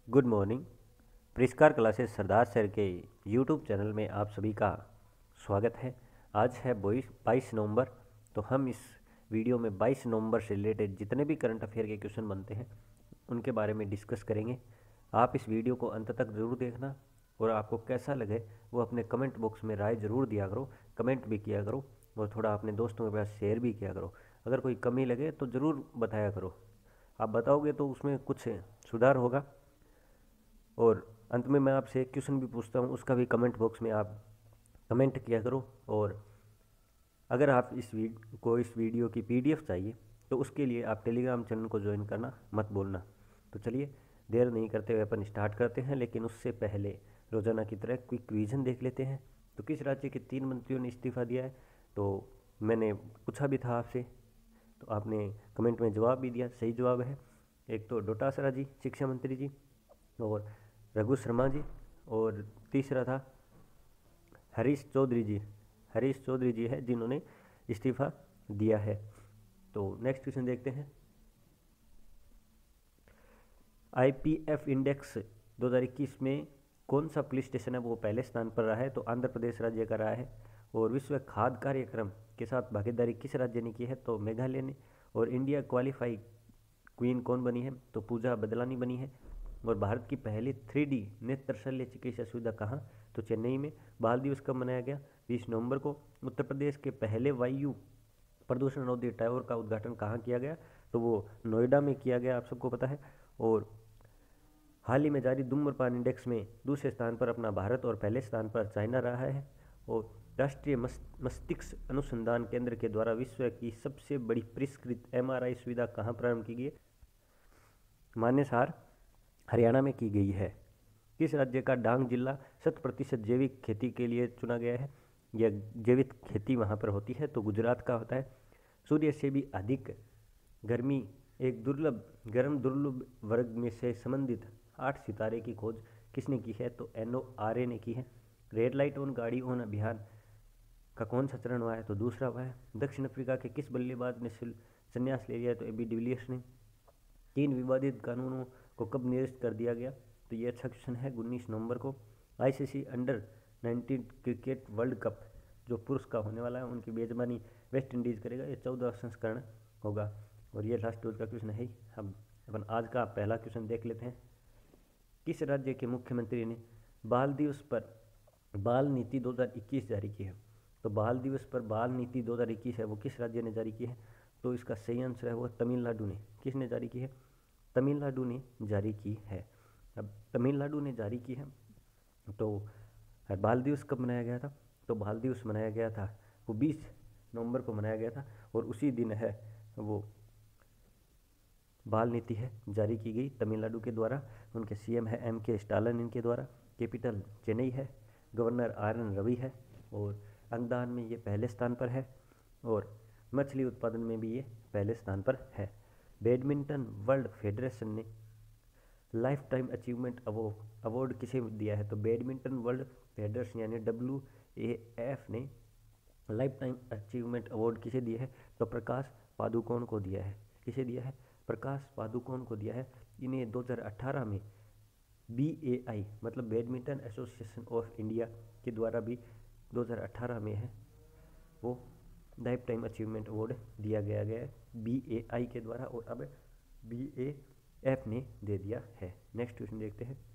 Good morning. Parishkar classes Sardar sir के YouTube channel में आप सभी का स्वागत है। आज है 22 नवंबर। तो हम इस वीडियो में 22 नवंबर से रिलेटेड जितने भी करंट अफेयर के क्वेश्चन बनते हैं उनके बारे में डिस्कस करेंगे। आप इस वीडियो को अंत तक ज़रूर देखना और आपको कैसा लगे वो अपने कमेंट बॉक्स में राय ज़रूर दिया करो, कमेंट भी किया करो और थोड़ा अपने दोस्तों के पास शेयर भी किया करो। अगर कोई कमी लगे तो ज़रूर बताया करो, आप बताओगे तो उसमें कुछ सुधार होगा। और अंत में मैं आपसे एक क्वेश्चन भी पूछता हूँ, उसका भी कमेंट बॉक्स में आप कमेंट किया करो। और अगर आप इस वीडियो की पीडीएफ चाहिए तो उसके लिए आप टेलीग्राम चैनल को ज्वाइन करना मत भूलना। तो चलिए देर नहीं करते हुए अपन स्टार्ट करते हैं, लेकिन उससे पहले रोजाना की तरह क्विक रिवीजन देख लेते हैं। तो किस राज्य के 3 मंत्रियों ने इस्तीफा दिया है? तो मैंने पूछा भी था आपसे, तो आपने कमेंट में जवाब भी दिया। सही जवाब है, एक तो डोटासरा जी शिक्षा मंत्री जी, और रघु शर्मा जी, और तीसरा था हरीश चौधरी जी। हरीश चौधरी जी है जिन्होंने इस्तीफा दिया है। तो नेक्स्ट क्वेश्चन देखते हैं। आईपीएफ इंडेक्स 2021 में कौन सा पुलिस स्टेशन है वो पहले स्थान पर रहा है? तो आंध्र प्रदेश राज्य का रहा है। और विश्व खाद्य कार्यक्रम के साथ भागीदारी किस राज्य ने की है? तो मेघालय ने। और इंडिया क्वालिफाई क्वीन कौन बनी है? तो पूजा बदलानी बनी है। और भारत की पहली 3D नेत्र शल्य चिकित्सा सुविधा कहाँ? तो चेन्नई में। बाल दिवस कब मनाया गया? 20 नवंबर को। उत्तर प्रदेश के पहले वायु प्रदूषण रोधी टावर का उद्घाटन कहाँ किया गया? तो वो नोएडा में किया गया, आप सबको पता है। और हाल ही में जारी धूम्रपान इंडेक्स में दूसरे स्थान पर अपना भारत और पहले स्थान पर चाइना रहा है। और राष्ट्रीय मस्तिष्क अनुसंधान केंद्र के द्वारा विश्व की सबसे बड़ी परिष्कृत MRI सुविधा कहाँ प्रारंभ की गई? मानेसर हरियाणा में की गई है। किस राज्य का डांग जिला 100% जैविक खेती के लिए चुना गया है? यह जैविक खेती वहाँ पर होती है, तो गुजरात का होता है। सूर्य से भी अधिक गर्मी एक दुर्लभ वर्ग में से संबंधित 8 सितारे की खोज किसने की है? तो NORA ने की है। रेड लाइट ऑन गाड़ी ऑन अभियान का कौन सा चरण हुआ है? तो दूसरा हुआ है। दक्षिण अफ्रीका के किस बल्लेबाज ने संन्यास ले लिया है? तो AB डिविलियर्स ने। 3 विवादित कानूनों को कब निरस्त कर दिया गया? तो ये अच्छा क्वेश्चन है, 19 नवंबर को। ICC under nineteen cricket world cup जो पुरुष का होने वाला है उनकी मेजबानी वेस्ट इंडीज़ करेगा। ये 14वां संस्करण होगा। और ये लास्ट रोज का क्वेश्चन है ही। हम अपन आज का पहला क्वेश्चन देख लेते हैं। किस राज्य के मुख्यमंत्री ने बाल दिवस पर बाल नीति 2021 जारी की है? तो बाल दिवस पर बाल नीति 2021 है वो किस राज्य ने जारी की है? तो इसका सही आंसर है वो तमिलनाडु ने। किसने जारी की है? तमिलनाडु ने जारी की है। अब तमिलनाडु ने जारी की है। तो बाल दिवस कब मनाया गया था? तो बाल दिवस मनाया गया था वो 20 नवंबर को मनाया गया था। और उसी दिन है वो बाल नीति है जारी की गई तमिलनाडु के द्वारा। उनके CM है MK स्टालिन इनके द्वारा। कैपिटल चेन्नई है। गवर्नर RN रवि है। और अंगदान में ये पहले स्थान पर है। और मछली उत्पादन में भी ये पहले स्थान पर है। बैडमिंटन वर्ल्ड फेडरेशन ने लाइफ टाइम अचीवमेंट अवार्ड किसे दिया है? तो बैडमिंटन वर्ल्ड फेडरेशन यानी WAF ने लाइफ टाइम अचीवमेंट अवार्ड किसे दिया है? तो प्रकाश पादुकोण को दिया है। किसे दिया है? प्रकाश पादुकोण को दिया है। इन्हें 2018 में BAI मतलब बैडमिंटन एसोसिएशन ऑफ इंडिया के द्वारा भी 2018 में है वो लाइफ टाइम अचीवमेंट अवार्ड दिया गया है BAI के द्वारा। और अब BAF ने दे दिया है। नेक्स्ट क्वेश्चन देखते हैं।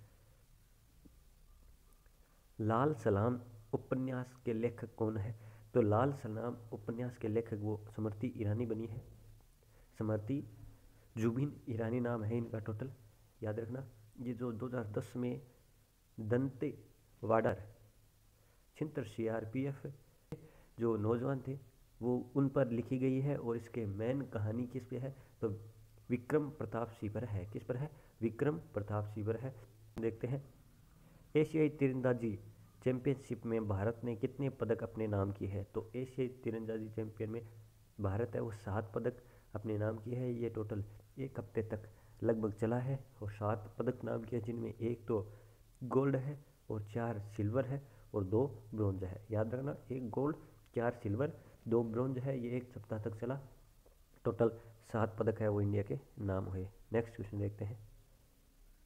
लाल सलाम उपन्यास के लेखक कौन है? तो लाल सलाम उपन्यास के लेखक वो स्मृति ईरानी बनी है। स्मृति जुबिन ईरानी नाम है इनका टोटल, याद रखना। ये जो 2010 में दंतेवाड़ा छिंतर CRPF जो नौजवान थे वो उन पर लिखी गई है। और इसके मेन कहानी किस पे है? तो विक्रम प्रताप सिंह पर है। किस पर है? विक्रम प्रताप सिंह पर है। देखते हैं। एशियाई तीरंदाजी चैंपियनशिप में भारत ने कितने पदक अपने नाम किए हैं? तो एशियाई तीरंदाजी चैंपियन में भारत है वो 7 पदक अपने नाम किए हैं। ये टोटल 1 हफ्ते तक लगभग चला है और 7 पदक नाम किए, जिनमें 1 तो गोल्ड है और 4 सिल्वर है और 2 ब्रॉन्ज है। याद रखना, 1 गोल्ड 4 सिल्वर 2 ब्रॉन्ज है। ये 1 सप्ताह तक चला। टोटल 7 पदक है वो इंडिया के नाम हुए। नेक्स्ट क्वेश्चन देखते हैं।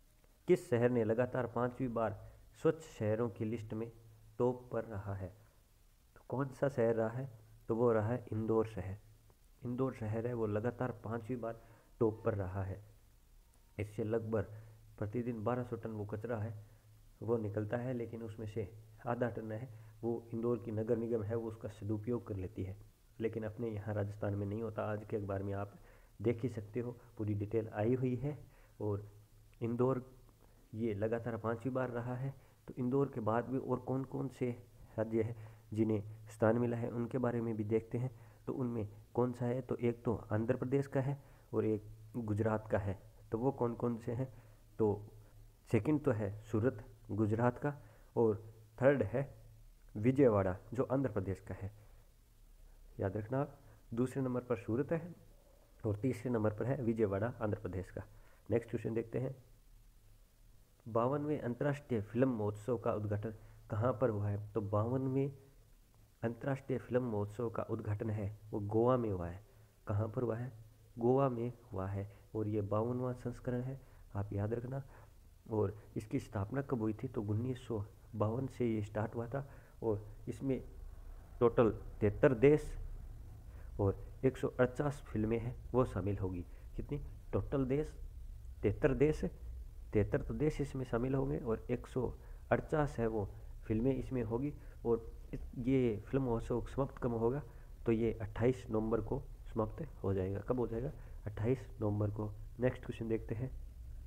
किस शहर ने लगातार 5वीं बार स्वच्छ शहरों की लिस्ट में टॉप पर रहा है? तो कौन सा शहर रहा है? तो वो रहा है इंदौर शहर। इंदौर शहर है वो लगातार 5वीं बार टॉप पर रहा है। इससे लगभग प्रतिदिन 1200 टन वो कचरा है वो निकलता है, लेकिन उसमें से आधा टन है वो इंदौर की नगर निगम है वो उसका सदुपयोग कर लेती है, लेकिन अपने यहाँ राजस्थान में नहीं होता। आज के अखबार में आप देख ही सकते हो, पूरी डिटेल आई हुई है। और इंदौर ये लगातार 5वीं बार रहा है। तो इंदौर के बाद भी और कौन कौन से राज्य हैं जिन्हें स्थान मिला है उनके बारे में भी देखते हैं। तो उनमें कौन सा है? तो एक तो आंध्र प्रदेश का है और एक गुजरात का है। तो वो कौन कौन से हैं? तो सेकंड तो है सूरत गुजरात का, और थर्ड है विजयवाड़ा जो आंध्र प्रदेश का है। याद रखना आप, दूसरे नंबर पर सूरत है और तीसरे नंबर पर है विजयवाड़ा आंध्र प्रदेश का। नेक्स्ट क्वेश्चन देखते हैं। 52वें अंतर्राष्ट्रीय फिल्म महोत्सव का उद्घाटन कहाँ पर हुआ है? तो 52वें अंतर्राष्ट्रीय फिल्म महोत्सव का उद्घाटन है वो गोवा में हुआ है। कहाँ पर हुआ है? गोवा में हुआ है। और ये 52वां संस्करण है, आप याद रखना। और इसकी स्थापना कब हुई थी? तो 1952 से ये स्टार्ट हुआ था। और इसमें टोटल 73 देश और 148 फिल्में हैं वो शामिल होगी। कितनी टोटल देश? 73 देश, 73 तो देश इसमें शामिल होंगे और 148 है वो फिल्में इसमें होगी। और ये फिल्म महोत्सव समाप्त कब होगा? तो ये 28 नवंबर को समाप्त हो जाएगा। कब हो जाएगा? 28 नवंबर को। नेक्स्ट क्वेश्चन देखते हैं।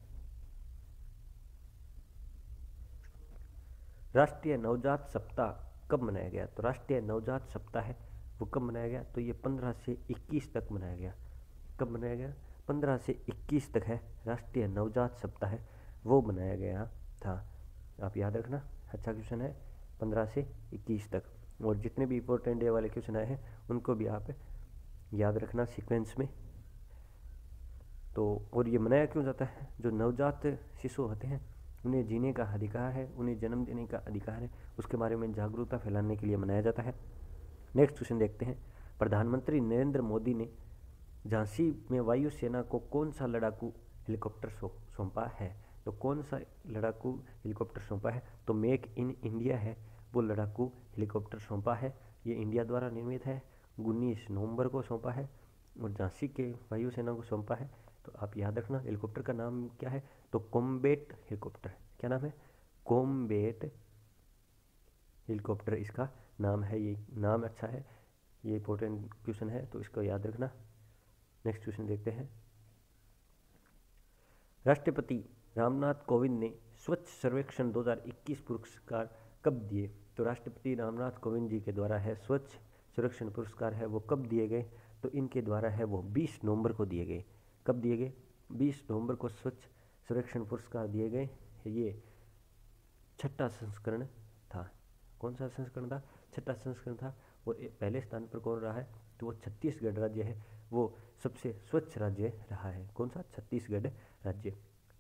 राष्ट्रीय नवजात सप्ताह कब मनाया गया? तो राष्ट्रीय नवजात सप्ताह है वो कब मनाया गया? तो ये 15 से 21 तक मनाया गया। कब मनाया गया? 15 से 21 तक है राष्ट्रीय नवजात सप्ताह है वो मनाया गया था। आप याद रखना, अच्छा क्वेश्चन है, 15 से 21 तक। और जितने भी इंपॉर्टेंट डे वाले क्वेश्चन आए हैं उनको भी आप याद रखना सीक्वेंस में। तो और ये मनाया क्यों जाता है? जो नवजात शिशु होते हैं उन्हें जीने का अधिकार है, उन्हें जन्म देने का अधिकार है, उसके बारे में जागरूकता फैलाने के लिए मनाया जाता है। नेक्स्ट क्वेश्चन देखते हैं। प्रधानमंत्री नरेंद्र मोदी ने झांसी में वायुसेना को कौन सा लड़ाकू हेलीकॉप्टर सौंपा है? तो कौन सा लड़ाकू हेलीकॉप्टर सौंपा है? तो मेक इन इंडिया है वो लड़ाकू हेलीकॉप्टर सौंपा है। ये इंडिया द्वारा निर्मित है, 19 नवंबर को सौंपा है और झांसी के वायुसेना को सौंपा है। तो आप याद रखना हेलीकॉप्टर का नाम क्या है? तो कॉम्बैट हेलीकॉप्टर। क्या नाम है? कॉम्बैट हेलीकॉप्टर इसका नाम है। ये नाम अच्छा है, ये इंपॉर्टेंट क्वेश्चन है तो इसको याद रखना। नेक्स्ट क्वेश्चन देखते हैं। राष्ट्रपति रामनाथ कोविंद ने स्वच्छ सर्वेक्षण 2021 पुरस्कार कब दिए? तो राष्ट्रपति रामनाथ कोविंद जी के द्वारा है स्वच्छ सर्वेक्षण पुरस्कार है वो कब दिए गए? तो इनके द्वारा है वो 20 नवंबर को दिए गए। कब दिए गए? 20 नवंबर को स्वच्छ सर्वेक्षण पुरस्कार दिए गए। ये छठा संस्करण था। कौन सा संस्करण था? छठा संस्करण था। और पहले स्थान पर कौन रहा है? तो वो छत्तीसगढ़ राज्य है, वो सबसे स्वच्छ राज्य रहा है। कौन सा? छत्तीसगढ़ राज्य।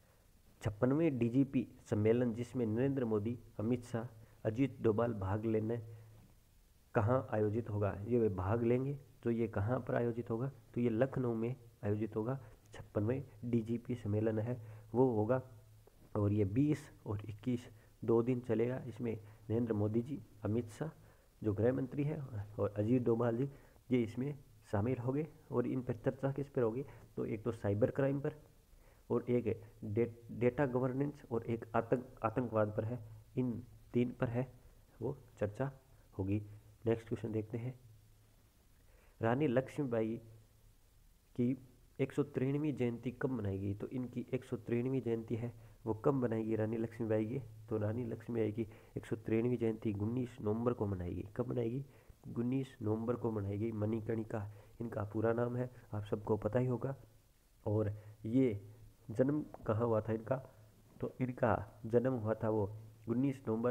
56वें डीजीपी सम्मेलन जिसमें नरेंद्र मोदी, अमित शाह, अजीत डोभाल भाग लेने कहाँ आयोजित होगा? ये वे भाग लेंगे तो ये कहाँ पर आयोजित होगा? तो ये लखनऊ में आयोजित होगा। 56वें डीजीपी सम्मेलन है वो होगा और ये 20 और 21 2 दिन चलेगा। इसमें नरेंद्र मोदी जी, अमित शाह जो गृह मंत्री है और अजीत डोभाल जी ये इसमें शामिल होंगे। और इन पर चर्चा किस पर होगी? तो एक तो साइबर क्राइम पर और एक डेटा गवर्नेंस और एक आतंकवाद पर है। इन 3 पर है वो चर्चा होगी। नेक्स्ट क्वेश्चन देखते हैं। रानी लक्ष्मीबाई की 193वीं जयंती कब मनाएगी? तो इनकी 193वीं जयंती है वो कब मनाएगी रानी लक्ष्मीबाई की? तो रानी लक्ष्मीबाई की 193वीं जयंती 19 नवंबर को मनाएगी। कब मनाएगी? 19 नवंबर को मनाएगी। मणिकर्णिका इनका पूरा नाम है, आप सबको पता ही होगा। और ये जन्म कहाँ हुआ था इनका? तो इनका जन्म हुआ था वो 19 नवंबर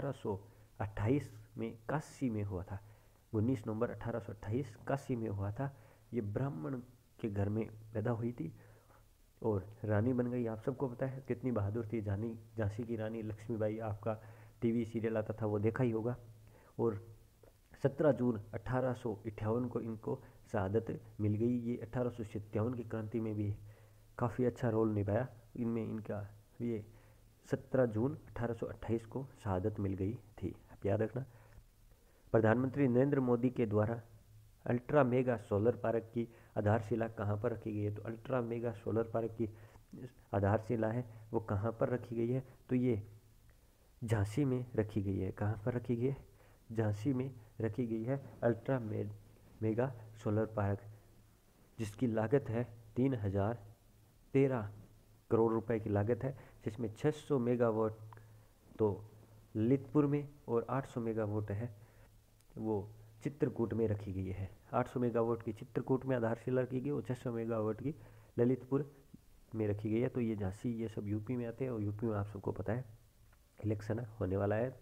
1828 में काशी में हुआ था। 19 नवंबर 1828 काशी में हुआ था। ये ब्राह्मण के घर में पैदा हुई थी और रानी बन गई। आप सबको पता है कितनी बहादुर थी झांसी की रानी लक्ष्मीबाई। आपका टीवी सीरियल आता था वो देखा ही होगा। और 17 जून 1858 को इनको शहादत मिल गई। ये 1857 की क्रांति में भी काफ़ी अच्छा रोल निभाया। इनमें इनका ये 17 जून 1828 को शहादत मिल गई थी। आप याद रखना। प्रधानमंत्री नरेंद्र मोदी के द्वारा अल्ट्रा मेगा सोलर पार्क की आधारशिला कहाँ पर रखी गई है? तो अल्ट्रा मेगा सोलर पार्क की आधारशिला है वो कहाँ पर रखी गई है? तो ये झांसी में रखी गई है। कहाँ पर रखी गई है? झांसी में रखी गई है अल्ट्रा मेगा सोलर पार्क, जिसकी लागत है 3013 करोड़ रुपए की लागत है, जिसमें 600 मेगावाट तो ललितपुर में और 800 मेगावाट है वो चित्रकूट में रखी गई है। 800 मेगावाट की चित्रकूट में आधारशिला रखी गई और 600 मेगावाट की ललितपुर में रखी गई है। तो ये झांसी ये सब यूपी में आते हैं और यूपी में आप सबको पता है इलेक्शन होने वाला है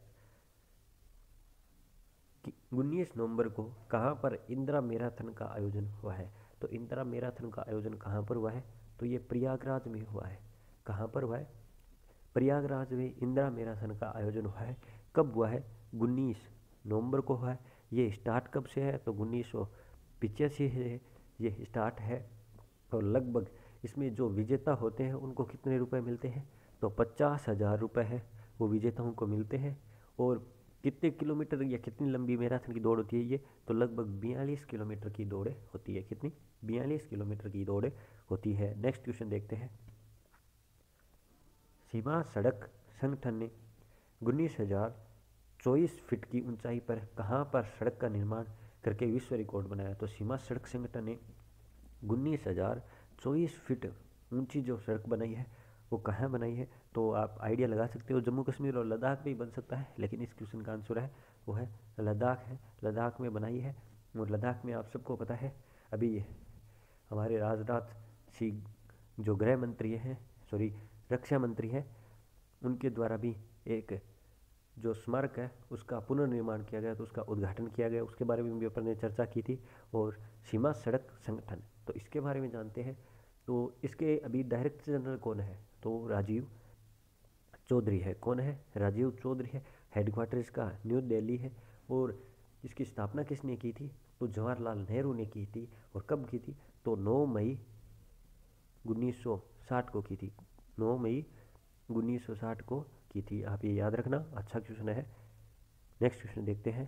कि 19 नवंबर को कहाँ पर इंदिरा मैराथन का आयोजन हुआ है? तो इंदिरा मैराथन का आयोजन कहाँ पर हुआ है? तो ये प्रयागराज में हुआ है। कहाँ पर हुआ है? प्रयागराज में इंदिरा मैराथन का आयोजन हुआ है। कब हुआ है? 19 नवंबर को हुआ है। ये स्टार्ट कब से है? तो 1985 से ये स्टार्ट है और लगभग इसमें जो विजेता होते हैं उनको कितने रुपए मिलते हैं? तो 50,000 रुपये है वो विजेताओं को मिलते हैं। और कितने किलोमीटर या कितनी लंबी मैराथन की दौड़ होती है ये? तो लगभग 42 किलोमीटर की दौड़ होती है। कितनी? 42 किलोमीटर की दौड़ होती है। नेक्स्ट क्वेश्चन देखते हैं। सीमा सड़क संगठन ने 19,024 फीट की ऊंचाई पर कहाँ पर सड़क का निर्माण करके विश्व रिकॉर्ड बनाया? तो सीमा सड़क संगठन ने 19,024 फीट ऊंची जो सड़क बनाई है वो कहाँ बनाई है? तो आप आइडिया लगा सकते हो, जम्मू कश्मीर और लद्दाख में ही बन सकता है, लेकिन इस क्वेश्चन का आंसर है वो है लद्दाख है। लद्दाख में बनाई है। और लद्दाख में आप सबको पता है अभी हमारे राजनाथ सिंह जो गृह मंत्री हैं, सॉरी रक्षा मंत्री हैं, उनके द्वारा भी एक जो स्मारक है उसका पुनर्निर्माण किया गया, तो उसका उद्घाटन किया गया, उसके बारे में भी अपन ने चर्चा की थी। और सीमा सड़क संगठन, तो इसके बारे में जानते हैं। तो इसके अभी डायरेक्टर जनरल कौन है? तो राजीव चौधरी है। कौन है? राजीव चौधरी है। हेडक्वार्टर इसका न्यू दिल्ली है। और इसकी स्थापना किसने की थी? तो जवाहरलाल नेहरू ने की थी। और कब की थी? तो 9 मई 1960 को की थी। 9 मई 1960 को की थी। आप ये याद रखना, अच्छा क्वेश्चन है। नेक्स्ट क्वेश्चन देखते हैं।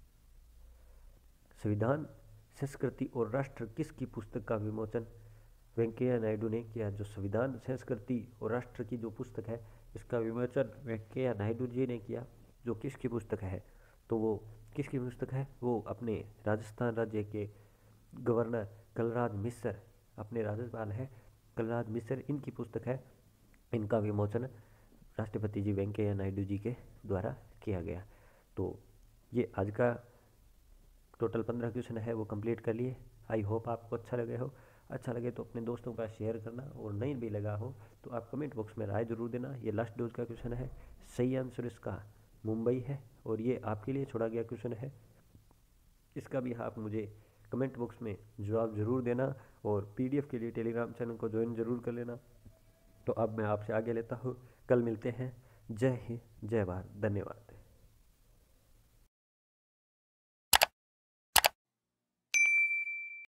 संविधान, संस्कृति और राष्ट्र किसकी पुस्तक का विमोचन वेंकैया नायडू ने किया? जो संविधान, संस्कृति और राष्ट्र की जो पुस्तक है इसका विमोचन वेंकैया नायडू जी ने किया। जो किसकी पुस्तक है? तो वो किसकी पुस्तक है? वो अपने राजस्थान राज्य के गवर्नर कलराज मिश्र, अपने राज्यपाल है कलराज मिश्र, इनकी पुस्तक है। इनका विमोचन राष्ट्रपति जी वेंकैया नायडू जी के द्वारा किया गया। तो ये आज का टोटल 15 क्वेश्चन है वो कंप्लीट कर लिए। आई होप आपको अच्छा लगे हो। अच्छा लगे तो अपने दोस्तों का शेयर करना, और नहीं भी लगा हो तो आप कमेंट बॉक्स में राय जरूर देना। ये लास्ट डोज का क्वेश्चन है। सही आंसर इसका मुंबई है, और ये आपके लिए छोड़ा गया क्वेश्चन है। इसका भी आप मुझे कमेंट बॉक्स में जवाब जरूर देना, और PDF के लिए टेलीग्राम चैनल को ज्वाइन जरूर कर लेना। तो अब मैं आपसे आगे लेता हूँ। कल मिलते हैं। जय हिंद, जय भारत, धन्यवाद।